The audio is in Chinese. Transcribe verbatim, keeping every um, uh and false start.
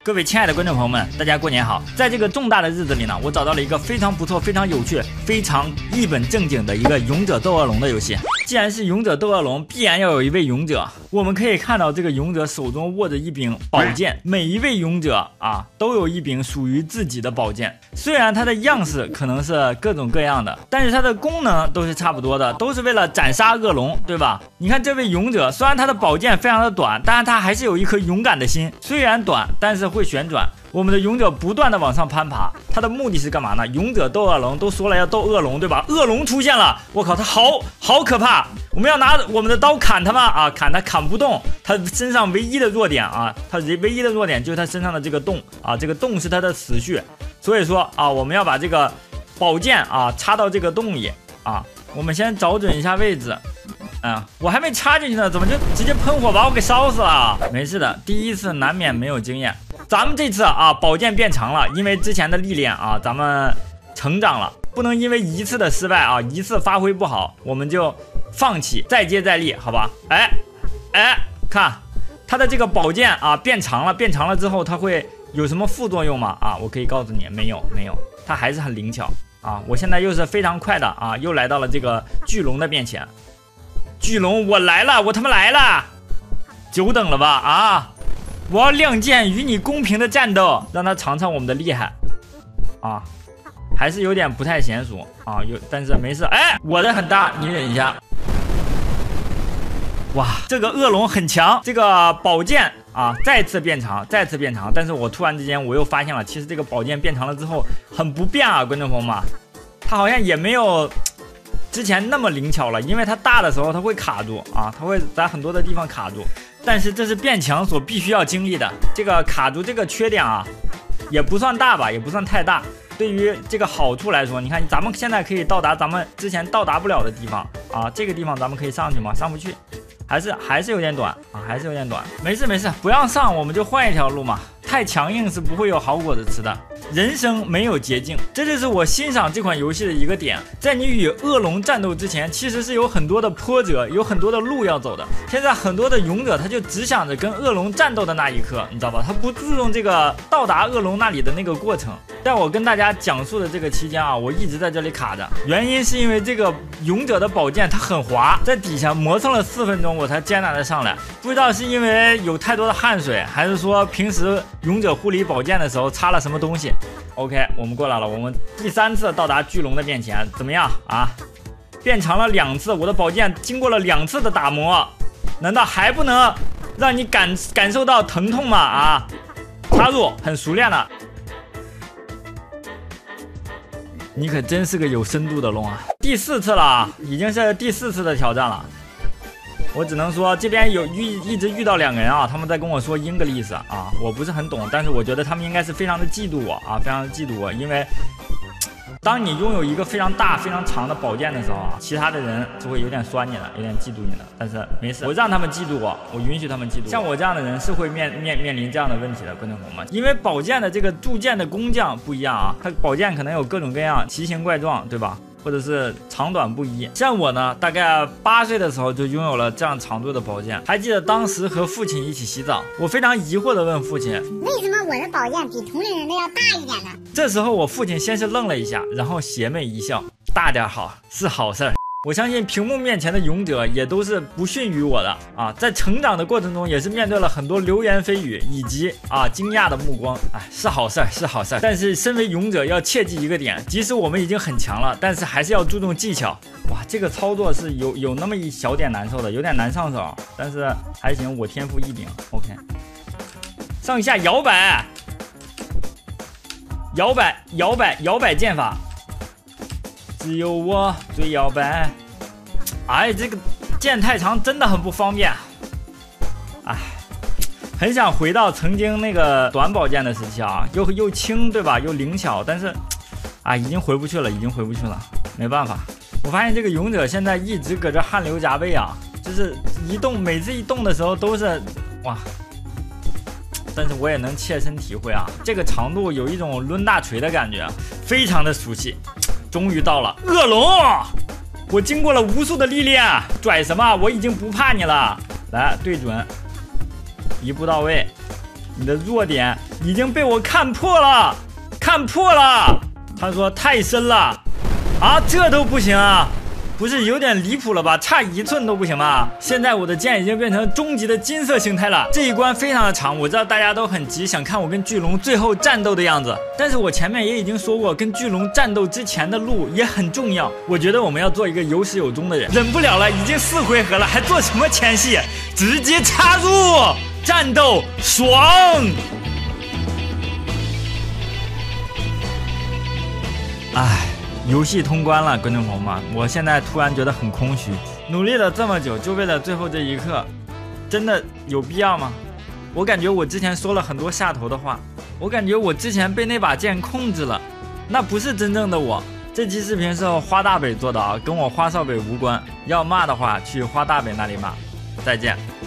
各位亲爱的观众朋友们，大家过年好！在这个重大的日子里呢，我找到了一个非常不错、非常有趣、非常一本正经的一个勇者斗恶龙的游戏。既然是勇者斗恶龙，必然要有一位勇者。我们可以看到这个勇者手中握着一柄宝剑，每一位勇者啊都有一柄属于自己的宝剑。虽然它的样式可能是各种各样的，但是它的功能都是差不多的，都是为了斩杀恶龙，对吧？你看这位勇者，虽然他的宝剑非常的短，但是他还是有一颗勇敢的心。虽然短，但是会旋转。我们的勇者不断的往上攀爬，他的目的是干嘛呢？勇者斗恶龙，都说了要斗恶龙，对吧？恶龙出现了，我靠，他好好可怕！我们要拿我们的刀砍他吗？啊，砍他砍不动，他身上唯一的弱点啊，他唯一的弱点就是他身上的这个洞啊，这个洞是他的死穴，所以说啊，我们要把这个宝剑啊插到这个洞里啊，我们先找准一下位置。啊、嗯，我还没插进去呢，怎么就直接喷火把我给烧死了？没事的，第一次难免没有经验。咱们这次啊，宝剑变长了，因为之前的历练啊，咱们成长了，不能因为一次的失败啊，一次发挥不好，我们就放弃，再接再厉，好吧？哎，哎，看它的这个宝剑啊，变长了，变长了之后，它会有什么副作用吗？啊，我可以告诉你，没有，没有，它还是很灵巧啊。我现在又是非常快的啊，又来到了这个巨龙的面前。巨龙，我来了，我他妈来了！久等了吧？啊！我要亮剑与你公平的战斗，让他尝尝我们的厉害啊！还是有点不太娴熟啊，有，但是没事。哎，我的很大，你忍一下。哇，这个恶龙很强，这个宝剑啊再次变长，再次变长。但是我突然之间我又发现了，其实这个宝剑变长了之后很不便啊，观众朋友们，它好像也没有之前那么灵巧了，因为它大的时候它会卡住啊，它会在很多的地方卡住。但是这是变强所必须要经历的，这个卡住这个缺点啊，也不算大吧，也不算太大。对于这个好处来说，你看咱们现在可以到达咱们之前到达不了的地方啊，这个地方咱们可以上去吗？上不去，还是还是有点短啊，还是有点短。没事没事，不让上我们就换一条路嘛。太强硬是不会有好果子吃的，人生没有捷径，这就是我欣赏这款游戏的一个点。在你与恶龙战斗之前，其实是有很多的波折，有很多的路要走的。现在很多的勇者他就只想着跟恶龙战斗的那一刻，你知道吧？他不注重这个到达恶龙那里的那个过程。在我跟大家讲述的这个期间啊，我一直在这里卡着，原因是因为这个勇者的宝剑它很滑，在底下磨蹭了四分钟我才艰难的上来。不知道是因为有太多的汗水，还是说平时勇者护理宝剑的时候插了什么东西。 OK， 我们过来了，我们第三次到达巨龙的面前，怎么样啊？变长了两次，我的宝剑经过了两次的打磨，难道还不能让你感感受到疼痛吗？啊，插入很熟练了，你可真是个有深度的龙啊！第四次了，已经是第四次的挑战了。我只能说这边有遇一直遇到两个人啊，他们在跟我说英格丽斯啊，我不是很懂，但是我觉得他们应该是非常的嫉妒我啊，非常的嫉妒我，因为当你拥有一个非常大非常长的宝剑的时候啊，其他的人就会有点酸你的，有点嫉妒你的，但是没事，我让他们嫉妒我，我允许他们嫉妒我。像我这样的人是会面面面临这样的问题的，观众朋友们，因为宝剑的这个铸剑的工匠不一样啊，它宝剑可能有各种各样奇形怪状，对吧？或者是长短不一。像我呢，大概八岁的时候就拥有了这样长度的宝剑。还记得当时和父亲一起洗澡，我非常疑惑地问父亲， 为什么我的宝剑比同龄人的要大一点呢？ 这时候我父亲先是愣了一下，然后邪魅一笑，大点好是好事儿。我相信屏幕面前的勇者也都是不逊于我的啊，在成长的过程中也是面对了很多流言蜚语以及啊惊讶的目光，哎，是好事儿，是好事儿。但是身为勇者要切记一个点，即使我们已经很强了，但是还是要注重技巧。哇，这个操作是有有那么一小点难受的，有点难上手，但是还行，我天赋异禀。OK， 上下摇摆，摇摆，摇摆，摇摆剑法。只有我最摇摆，哎，这个剑太长，真的很不方便。哎，很想回到曾经那个短宝剑的时期啊，又又轻，对吧？又灵巧，但是，啊，已经回不去了，已经回不去了，没办法。我发现这个勇者现在一直搁这汗流浃背啊，就是一动，每次一动的时候都是哇。但是我也能切身体会啊，这个长度有一种抡大锤的感觉，非常的熟悉。终于到了恶龙，我经过了无数的历练，拽什么？我已经不怕你了。来，对准，一步到位。你的弱点已经被我看破了，看破了。他说太深了，啊，这都不行啊。不是有点离谱了吧？差一寸都不行吗？现在我的剑已经变成终极的金色形态了。这一关非常的长，我知道大家都很急，想看我跟巨龙最后战斗的样子。但是我前面也已经说过，跟巨龙战斗之前的路也很重要。我觉得我们要做一个有始有终的人。忍不了了，已经四回合了，还做什么前戏？直接插入战斗，爽！唉。游戏通关了，观众朋友们，我现在突然觉得很空虚。努力了这么久，就为了最后这一刻，真的有必要吗？我感觉我之前说了很多下头的话，我感觉我之前被那把剑控制了，那不是真正的我。这期视频是花大北做的啊，跟我花少北无关。要骂的话，去花大北那里骂。再见。